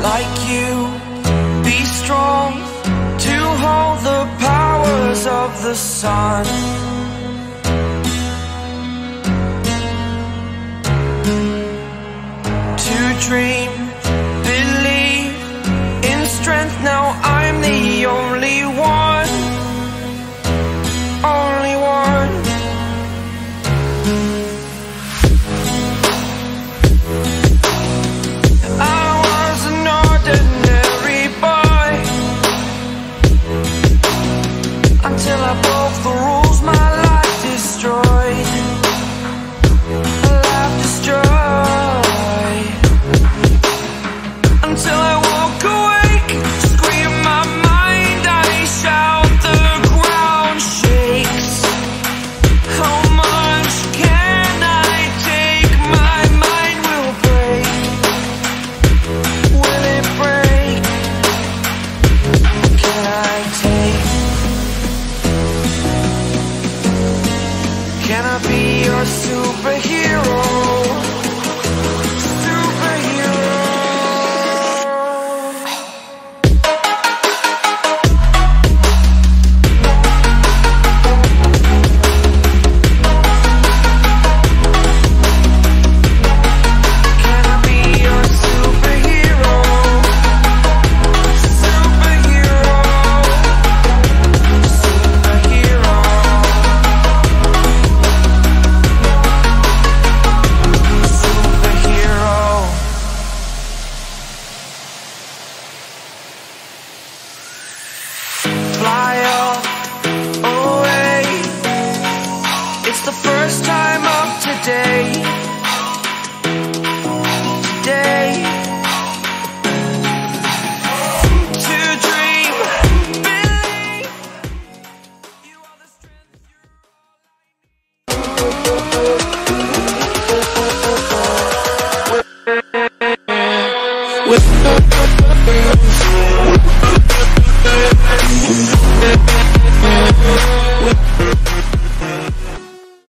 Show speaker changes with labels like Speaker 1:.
Speaker 1: like you, be strong to hold the powers of the sun. To dream, believe in strength, now I'm the only one, only one. I was an ordinary boy until I broke the rules, my life destroyed, life destroyed. Until I woke awake, scream my mind, I shout, the ground shakes. How much can I take? My mind will break. Will it break? Can I take? Can I be your superhero? Fly off away. It's the first time of today. Today. To dream, believe. You are the strength, you're all I need.